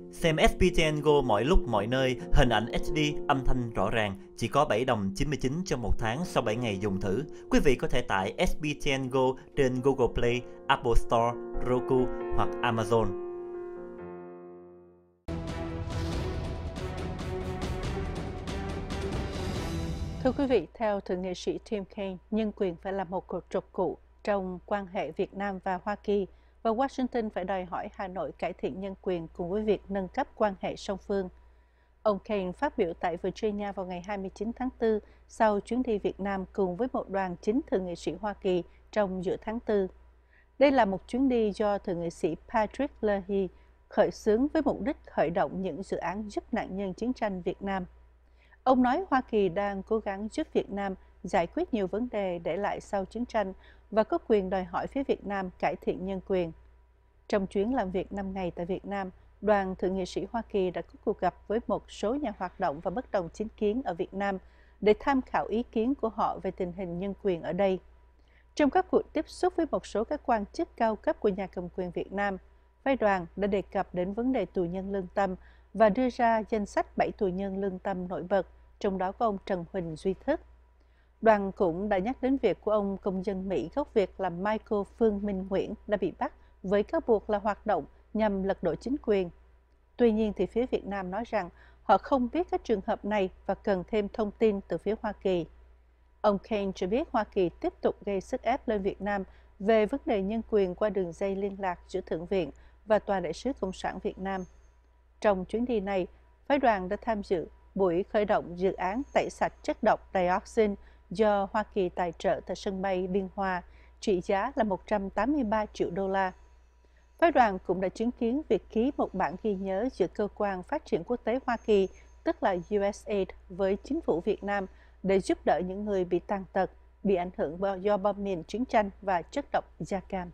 Xem SBTN Go mọi lúc mọi nơi, hình ảnh HD, âm thanh rõ ràng, chỉ có 7 đồng 99 cho một tháng sau 7 ngày dùng thử. Quý vị có thể tải SBTN Go trên Google Play, Apple Store, Roku hoặc Amazon. Thưa quý vị, theo thượng nghị sĩ Tim Kaine, nhân quyền phải là một cột trụ cột trong quan hệ Việt Nam và Hoa Kỳ, và Washington phải đòi hỏi Hà Nội cải thiện nhân quyền cùng với việc nâng cấp quan hệ song phương. Ông Kaine phát biểu tại Virginia vào ngày 29 tháng 4 sau chuyến đi Việt Nam cùng với một đoàn chính thượng nghị sĩ Hoa Kỳ trong giữa tháng 4. Đây là một chuyến đi do thượng nghị sĩ Patrick Leahy khởi xướng với mục đích khởi động những dự án giúp nạn nhân chiến tranh Việt Nam. Ông nói Hoa Kỳ đang cố gắng giúp Việt Nam giải quyết nhiều vấn đề để lại sau chiến tranh và có quyền đòi hỏi phía Việt Nam cải thiện nhân quyền. Trong chuyến làm việc 5 ngày tại Việt Nam, đoàn thượng nghị sĩ Hoa Kỳ đã có cuộc gặp với một số nhà hoạt động và bất đồng chính kiến ở Việt Nam để tham khảo ý kiến của họ về tình hình nhân quyền ở đây. Trong các cuộc tiếp xúc với một số các quan chức cao cấp của nhà cầm quyền Việt Nam, phái đoàn đã đề cập đến vấn đề tù nhân lương tâm và đưa ra danh sách 7 tù nhân lương tâm nổi bật, trong đó có ông Trần Huỳnh Duy Thức. Đoàn cũng đã nhắc đến việc của ông công dân Mỹ gốc Việt là Michael Phương Minh Nguyễn đã bị bắt với cáo buộc là hoạt động nhằm lật đổ chính quyền. Tuy nhiên thì phía Việt Nam nói rằng họ không biết các trường hợp này và cần thêm thông tin từ phía Hoa Kỳ. Ông Kaine cho biết Hoa Kỳ tiếp tục gây sức ép lên Việt Nam về vấn đề nhân quyền qua đường dây liên lạc giữa Thượng viện và Tòa đại sứ Cộng sản Việt Nam. Trong chuyến đi này, phái đoàn đã tham dự buổi khởi động dự án tẩy sạch chất độc dioxin do Hoa Kỳ tài trợ tại sân bay Biên Hòa, trị giá là 183 triệu đô la. Phái đoàn cũng đã chứng kiến việc ký một bản ghi nhớ giữa Cơ quan Phát triển Quốc tế Hoa Kỳ, tức là USAID, với chính phủ Việt Nam để giúp đỡ những người bị tàn tật, bị ảnh hưởng do bom mìn chiến tranh và chất độc da cam.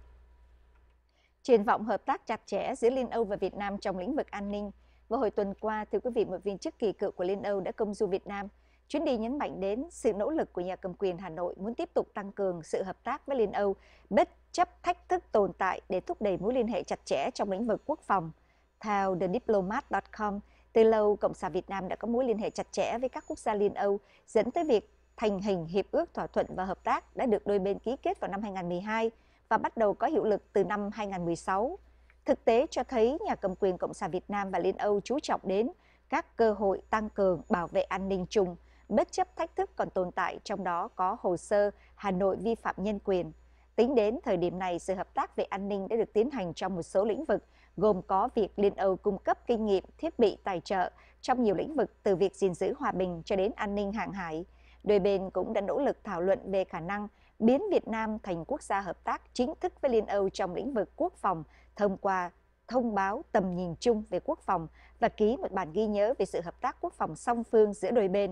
Triển vọng hợp tác chặt chẽ giữa Liên Âu và Việt Nam trong lĩnh vực an ninh. Vào hồi tuần qua, thưa quý vị, một viên chức kỳ cựu của Liên Âu đã công du Việt Nam. Chuyến đi nhấn mạnh đến sự nỗ lực của nhà cầm quyền Hà Nội muốn tiếp tục tăng cường sự hợp tác với Liên Âu, bất chấp thách thức tồn tại để thúc đẩy mối liên hệ chặt chẽ trong lĩnh vực quốc phòng. Theo thediplomat.com, từ lâu Cộng sản Việt Nam đã có mối liên hệ chặt chẽ với các quốc gia Liên Âu, dẫn tới việc thành hình hiệp ước thỏa thuận và hợp tác đã được đôi bên ký kết vào năm 2012 và bắt đầu có hiệu lực từ năm 2016. Thực tế cho thấy nhà cầm quyền Cộng sản Việt Nam và Liên Âu chú trọng đến các cơ hội tăng cường bảo vệ an ninh chung, bất chấp thách thức còn tồn tại, trong đó có hồ sơ Hà Nội vi phạm nhân quyền. Tính đến thời điểm này, sự hợp tác về an ninh đã được tiến hành trong một số lĩnh vực, gồm có việc Liên Âu cung cấp kinh nghiệm, thiết bị tài trợ trong nhiều lĩnh vực từ việc gìn giữ hòa bình cho đến an ninh hàng hải. Đôi bên cũng đã nỗ lực thảo luận về khả năng biến Việt Nam thành quốc gia hợp tác chính thức với Liên Âu trong lĩnh vực quốc phòng thông qua thông báo tầm nhìn chung về quốc phòng và ký một bản ghi nhớ về sự hợp tác quốc phòng song phương giữa đôi bên.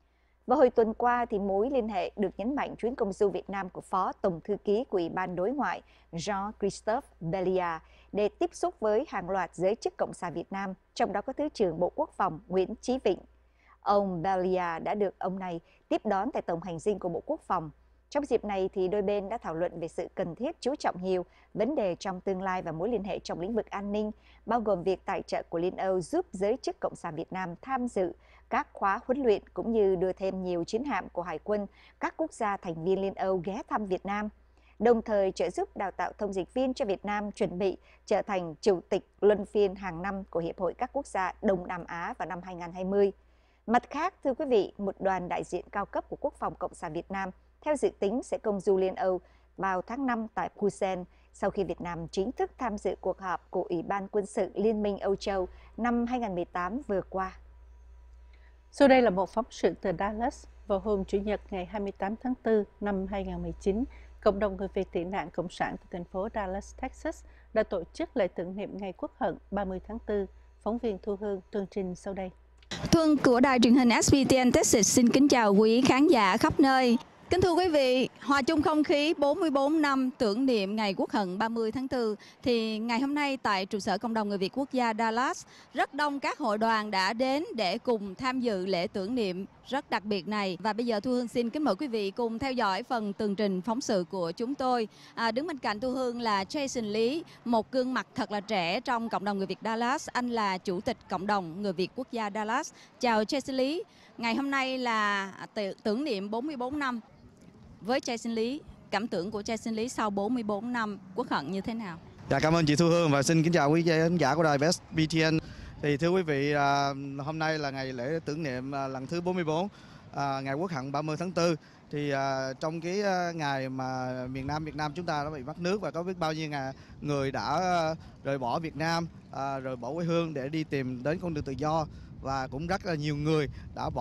Vào hồi tuần qua, thì mối liên hệ được nhấn mạnh chuyến công du Việt Nam của Phó Tổng thư ký của Ủy ban Đối ngoại Jean-Christophe Belliard để tiếp xúc với hàng loạt giới chức Cộng sản Việt Nam, trong đó có Thứ trưởng Bộ Quốc phòng Nguyễn Chí Vịnh. Ông Belliard đã được ông này tiếp đón tại Tổng hành dinh của Bộ Quốc phòng. Trong dịp này, thì đôi bên đã thảo luận về sự cần thiết chú trọng nhiều vấn đề trong tương lai và mối liên hệ trong lĩnh vực an ninh, bao gồm việc tài trợ của Liên Âu giúp giới chức Cộng sản Việt Nam tham dự các khóa huấn luyện, cũng như đưa thêm nhiều chiến hạm của Hải quân các quốc gia thành viên Liên Âu ghé thăm Việt Nam, đồng thời trợ giúp đào tạo thông dịch viên cho Việt Nam chuẩn bị trở thành chủ tịch luân phiên hàng năm của Hiệp hội các quốc gia Đông Nam Á vào năm 2020. Mặt khác, thưa quý vị, một đoàn đại diện cao cấp của Quốc phòng Cộng sản Việt Nam theo dự tính sẽ công du Liên Âu vào tháng 5 tại Bruxelles, sau khi Việt Nam chính thức tham dự cuộc họp của Ủy ban Quân sự Liên minh Âu Châu năm 2018 vừa qua. Sau đây là một phóng sự từ Dallas. Vào hôm Chủ nhật ngày 28 tháng 4 năm 2019, cộng đồng người Việt tị nạn Cộng sản từ thành phố Dallas, Texas đã tổ chức lễ tưởng niệm Ngày Quốc hận 30 tháng 4. Phóng viên Thu Hương tường trình sau đây. Thuần của đài truyền hình SBTN Texas xin kính chào quý khán giả khắp nơi. Kính thưa quý vị, Hòa chung không khí 44 năm tưởng niệm ngày Quốc hận 30 tháng 4, thì ngày hôm nay tại trụ sở Cộng đồng Người Việt Quốc gia Dallas, rất đông các hội đoàn đã đến để cùng tham dự lễ tưởng niệm rất đặc biệt này. Và bây giờ Thu Hương xin kính mời quý vị cùng theo dõi phần tường trình phóng sự của chúng tôi. Đứng bên cạnh Thu Hương là Jason Lý, một gương mặt thật là trẻ trong cộng đồng người Việt Dallas. Anh là Chủ tịch Cộng đồng Người Việt Quốc gia Dallas. Chào Jason Lý, ngày hôm nay là tưởng niệm 44 năm. Với Jason Lý, cảm tưởng của Jason Lý sau 44 năm Quốc hận như thế nào? Dạ, cảm ơn chị Thu Hương và xin kính chào quý khán giả của đài SBTN. Thì thưa quý vị, hôm nay là ngày lễ tưởng niệm lần thứ 44 ngày Quốc hận 30 tháng 4. Thì trong cái ngày mà miền Nam Việt Nam chúng ta đã bị mất nước và có biết bao nhiêu người đã rời bỏ Việt Nam, rời bỏ quê hương để đi tìm đến con đường tự do, và cũng rất là nhiều người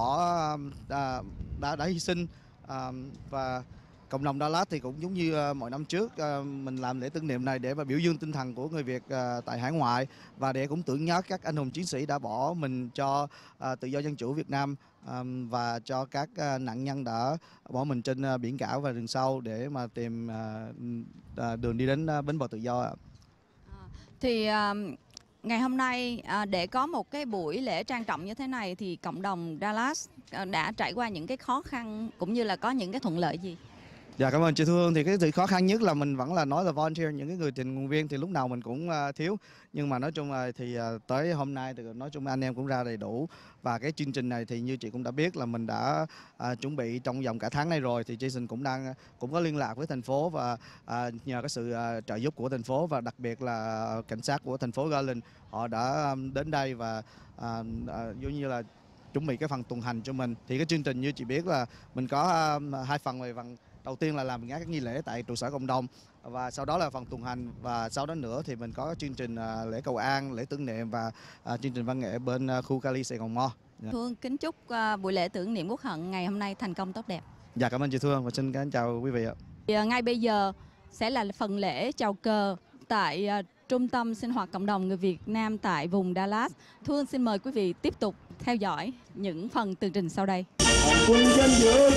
đã hy sinh. Và cộng đồng Dallas thì cũng giống như mọi năm trước, mình làm lễ tưởng niệm này để mà biểu dương tinh thần của người Việt tại hải ngoại, và để cũng tưởng nhớ các anh hùng chiến sĩ đã bỏ mình cho tự do dân chủ Việt Nam, và cho các nạn nhân đã bỏ mình trên biển cả và rừng sâu để mà tìm đường đi đến bến bờ tự do. Thì ngày hôm nay để có một cái buổi lễ trang trọng như thế này thì cộng đồng Dallas đã trải qua những cái khó khăn cũng như là có những cái thuận lợi gì? Dạ, cảm ơn chị Thu Hương. Thì cái sự khó khăn nhất là mình vẫn là nói là volunteer, những cái người tình nguyện viên thì lúc nào mình cũng thiếu. Nhưng mà nói chung là thì tới hôm nay thì nói chung anh em cũng ra đầy đủ. Và cái chương trình này thì như chị cũng đã biết là mình đã chuẩn bị trong vòng cả tháng nay rồi. Thì Jason cũng có liên lạc với thành phố, và nhờ cái sự trợ giúp của thành phố và đặc biệt là cảnh sát của thành phố Garland, họ đã đến đây và giống như là chuẩn bị cái phần tuần hành cho mình. Thì cái chương trình như chị biết là mình có hai phần. Về phần đầu tiên là làm các nghi lễ tại trụ sở cộng đồng, và sau đó là phần tuần hành, và sau đó nữa thì mình có chương trình lễ cầu an, lễ tưởng niệm và chương trình văn nghệ bên khu Cali Sài Gòn Mo. Thu Hương kính chúc buổi lễ tưởng niệm Quốc hận ngày hôm nay thành công tốt đẹp. Dạ, cảm ơn chị Thu Hương và xin chào quý vị ạ. Ngay bây giờ sẽ là phần lễ chào cờ tại Trung tâm sinh hoạt cộng đồng người Việt Nam tại vùng Dallas. Thu Hương xin mời quý vị tiếp tục theo dõi những phần tường trình sau đây. Quân danh dự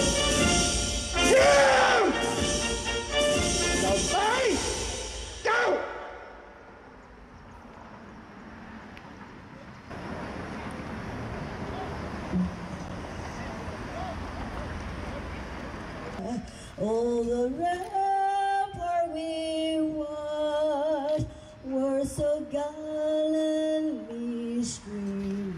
đầu tay cao. All the rampart we watched were so gallantly streamed.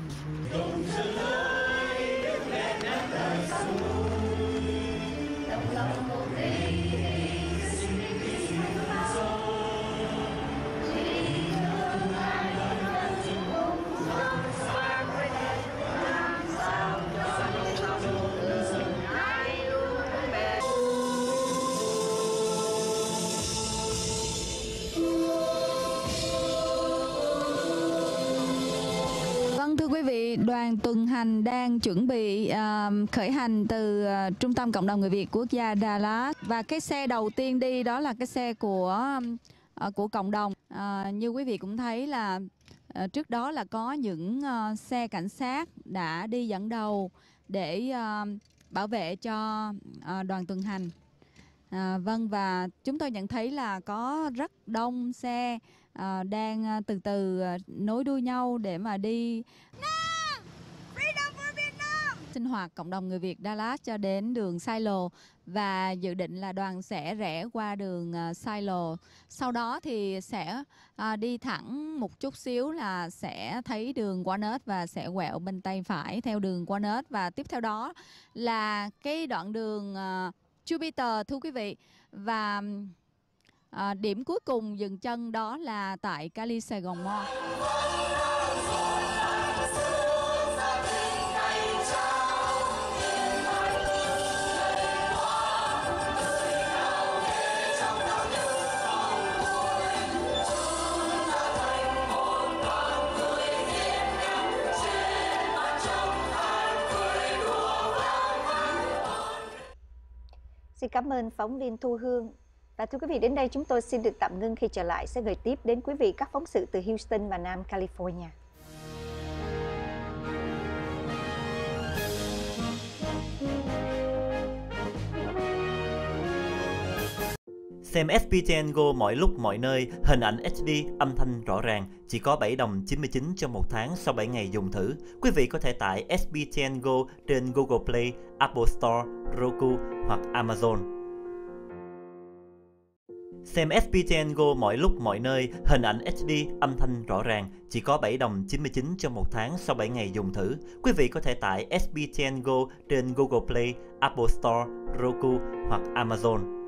Vâng, thưa quý vị, đoàn tuần hành đang chuẩn bị khởi hành từ Trung tâm Cộng đồng Người Việt Quốc gia Dallas, và cái xe đầu tiên đi đó là cái xe của cộng đồng. Như quý vị cũng thấy là trước đó là có những xe cảnh sát đã đi dẫn đầu để bảo vệ cho đoàn tuần hành. Vâng, và chúng tôi nhận thấy là có rất đông xe đang từ từ nối đuôi nhau để mà đi sinh hoạt cộng đồng người Việt Dallas cho đến đường Silo, và dự định là đoàn sẽ rẽ qua đường Silo. Sau đó thì sẽ đi thẳng một chút xíu là sẽ thấy đường Walnut và sẽ quẹo bên tay phải theo đường Walnut, và tiếp theo đó là cái đoạn đường Jupiter, thưa quý vị. Và điểm cuối cùng dừng chân đó là tại Cali Sài Gòn Mo. Xin cảm ơn phóng viên Thu Hương. Và thưa quý vị, đến đây chúng tôi xin được tạm ngưng, khi trở lại sẽ gửi tiếp đến quý vị các phóng sự từ Houston và Nam California. Xem SBTN Go mọi lúc mọi nơi, hình ảnh HD, âm thanh rõ ràng, chỉ có 7 đồng 99 cho một tháng sau 7 ngày dùng thử. Quý vị có thể tải SBTN Go trên Google Play, Apple Store, Roku hoặc Amazon. Xem SBTN Go mọi lúc mọi nơi, hình ảnh HD, âm thanh rõ ràng, chỉ có 7 đồng 99 cho một tháng sau 7 ngày dùng thử. Quý vị có thể tải SBTN Go trên Google Play, Apple Store, Roku hoặc Amazon.